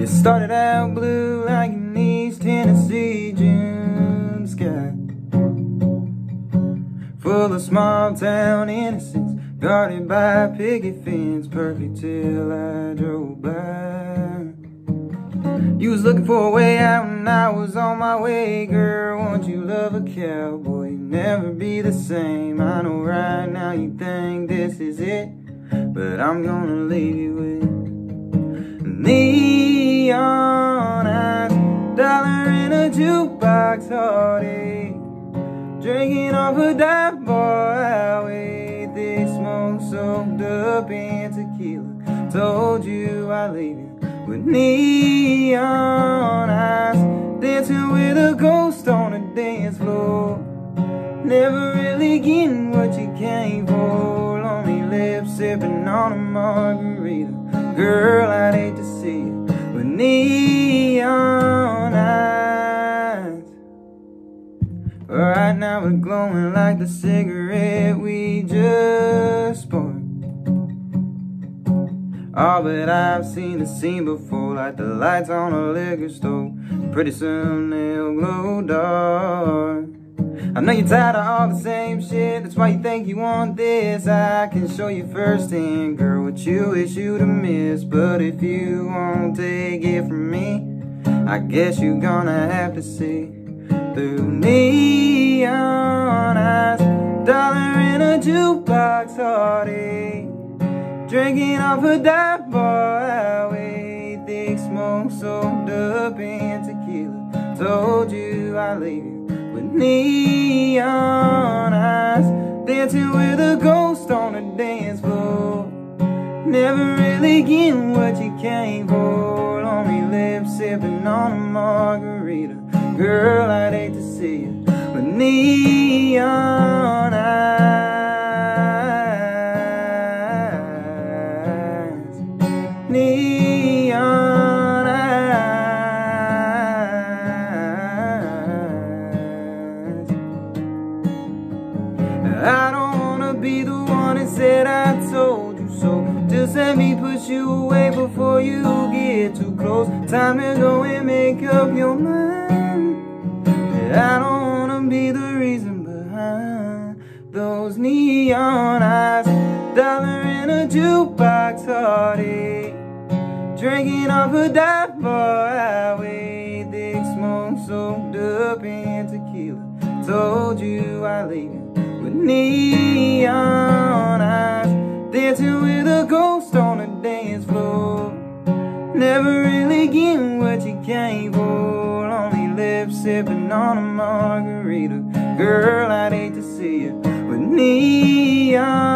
It started out blue like an East Tennessee June sky, full of small town innocence, guarded by a picket fence, perfect till I drove by. You was looking for a way out and I was on my way, girl. Won't you love a cowboy? You'll never be the same. I know right now you think this is it, but I'm gonna leave you with neon eyes, dollar in a jukebox heartache, drinking off a dive bar highway, thick smoke soaked up in tequila. Told you I'd leave you with neon eyes, dancing with a ghost on a dance floor, never really getting what you came for. Lonely lips sipping on a margarita. Girl, I'd hate to see you with neon eyes. Right now we're glowing like the cigarette we just sparked. Oh, but I've seen the scene before, like the lights on a liquor store. Pretty soon they'll glow dark. I know you're tired of all the same shit, that's why you think you want this. I can show you firsthand, girl, what you wish you'd have missed. But if you won't take it from me, I guess you're gonna have to see through neon eyes, dollar in a jukebox heartache, drinking off a dive bar highway, thick smoke soaked up in tequila. Told you I'd leave you with neon eyes, dancing with a ghost on a dance floor, never really getting what you came for. Lonely lips sipping on a margarita. Girl, I'd hate to see you with neon eyes, neon eyes. I don't wanna be the one that said I told you so. Just let me push you away before you get too close. Time to go and make up your mind. I don't wanna be the reason behind those neon eyes, dollar in a jukebox heartache, drinking off a dive bar highway, thick smoke soaked up in tequila. Told you I'd leave you with neon eyes, dancing with a ghost on a dance floor, never really getting what you came for. Lonely lips sipping on a margarita. Girl, I'd hate to see you with neon